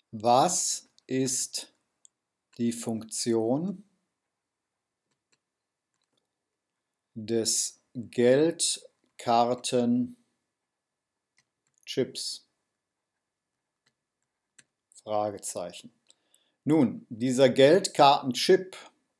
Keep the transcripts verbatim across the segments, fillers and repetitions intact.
Was ist die Funktion des Geldkartenchips? Fragezeichen. Nun, dieser Geldkartenchip,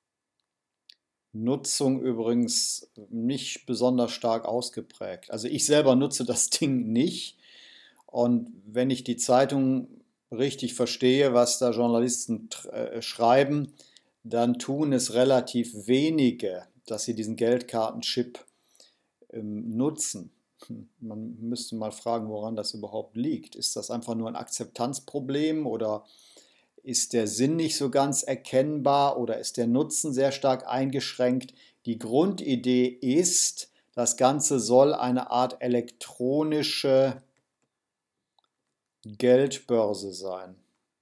Nutzung übrigens nicht besonders stark ausgeprägt. Also ich selber nutze das Ding nicht. Und wenn ich die Zeitung richtig verstehe, was da Journalisten äh, schreiben, dann tun es relativ wenige, dass sie diesen Geldkartenchip ähm, nutzen. Man müsste mal fragen, woran das überhaupt liegt. Ist das einfach nur ein Akzeptanzproblem oder ist der Sinn nicht so ganz erkennbar oder ist der Nutzen sehr stark eingeschränkt? Die Grundidee ist, das Ganze soll eine Art elektronische Geldbörse sein.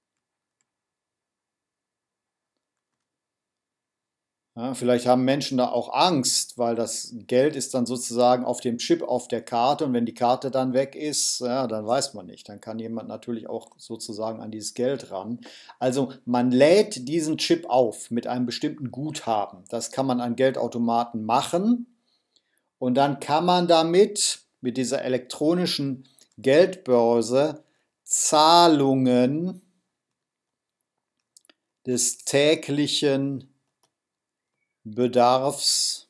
Ja, vielleicht haben Menschen da auch Angst, weil das Geld ist dann sozusagen auf dem Chip auf der Karte und wenn die Karte dann weg ist, ja, dann weiß man nicht. Dann kann jemand natürlich auch sozusagen an dieses Geld ran. Also man lädt diesen Chip auf mit einem bestimmten Guthaben. Das kann man an Geldautomaten machen und dann kann man damit, mit dieser elektronischen Geldbörse, Zahlungen des täglichen Bedarfs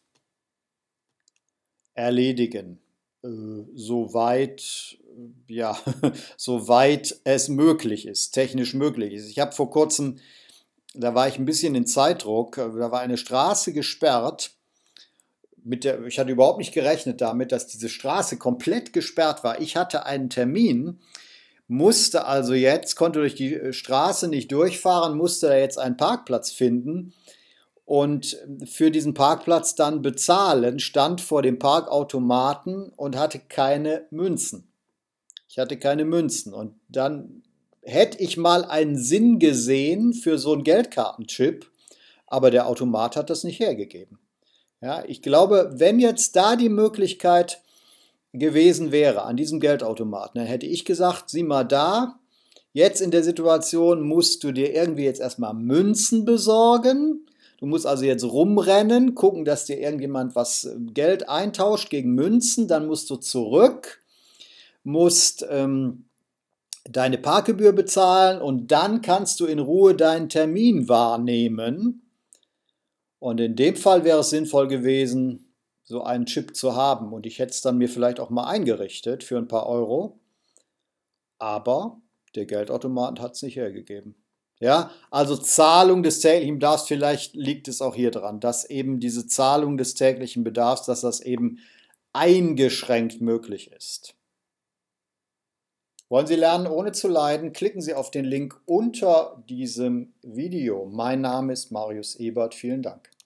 erledigen, äh, soweit, ja, soweit es möglich ist, technisch möglich ist. Ich habe vor kurzem, da war ich ein bisschen in Zeitdruck, da war eine Straße gesperrt, mit der, ich hatte überhaupt nicht gerechnet damit, dass diese Straße komplett gesperrt war. Ich hatte einen Termin, musste also jetzt, konnte durch die Straße nicht durchfahren, musste da jetzt einen Parkplatz finden und für diesen Parkplatz dann bezahlen, stand vor dem Parkautomaten und hatte keine Münzen. Ich hatte keine Münzen und dann hätte ich mal einen Sinn gesehen für so einen Geldkartenchip, aber der Automat hat das nicht hergegeben. Ja, ich glaube, wenn jetzt da die Möglichkeit gewesen wäre an diesem Geldautomaten, dann hätte ich gesagt, sieh mal da, jetzt in der Situation musst du dir irgendwie jetzt erstmal Münzen besorgen. Du musst also jetzt rumrennen, gucken, dass dir irgendjemand was Geld eintauscht gegen Münzen, dann musst du zurück, musst ähm, deine Parkgebühr bezahlen und dann kannst du in Ruhe deinen Termin wahrnehmen. Und in dem Fall wäre es sinnvoll gewesen, so einen Chip zu haben. Und ich hätte es dann mir vielleicht auch mal eingerichtet für ein paar Euro. Aber der Geldautomat hat es nicht hergegeben. Ja, also Zahlung des täglichen Bedarfs, vielleicht liegt es auch hier dran, dass eben diese Zahlung des täglichen Bedarfs, dass das eben eingeschränkt möglich ist. Wollen Sie lernen, ohne zu leiden? Klicken Sie auf den Link unter diesem Video. Mein Name ist Marius Ebert. Vielen Dank.